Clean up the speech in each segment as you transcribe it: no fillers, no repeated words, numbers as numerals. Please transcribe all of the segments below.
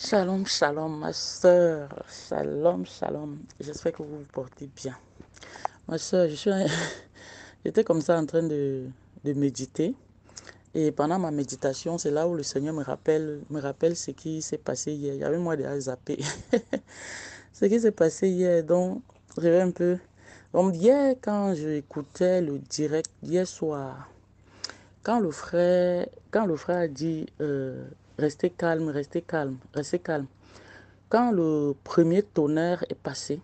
Shalom, shalom, ma soeur. Shalom, shalom. J'espère que vous vous portez bien. Ma soeur, j'étais comme ça en train de méditer. Et pendant ma méditation, c'est là où le Seigneur me rappelle ce qui s'est passé hier. Il y avait moi déjà zappé. Ce qui s'est passé hier, donc, je vais un peu. Donc, hier, quand j'écoutais le direct, hier soir, quand le frère a dit restez calme, restez calme, restez calme. Quand le premier tonnerre est passé,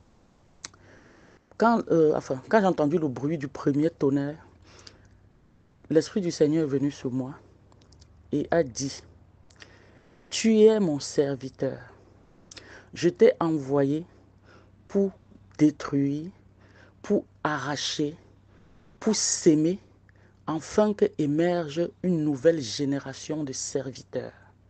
quand j'ai entendu le bruit du premier tonnerre, l'Esprit du Seigneur est venu sur moi et a dit, tu es mon serviteur. Je t'ai envoyé pour détruire, pour arracher, pour s'aimer, afin qu'émerge une nouvelle génération de serviteurs.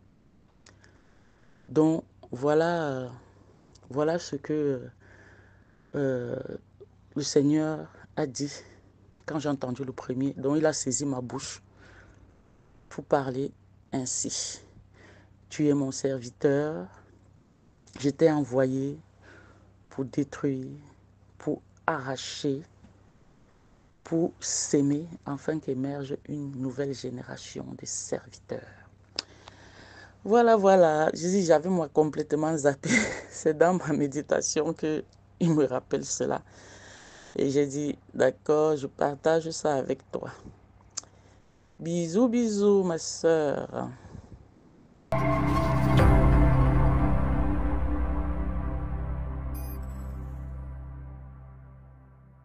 Donc voilà ce que euh, le Seigneur a dit quand j'ai entendu le premier. Donc il a saisi ma bouche pour parler ainsi. Tu es mon serviteur, je t'ai envoyé pour détruire, pour arracher, pour s'aimer, afin qu'émerge une nouvelle génération de serviteurs. Voilà, voilà. Je dis, j'avais moi complètement zappé. C'est dans ma méditation que il me rappelle cela. Et j'ai dit, d'accord, je partage ça avec toi. Bisous, bisous, ma soeur.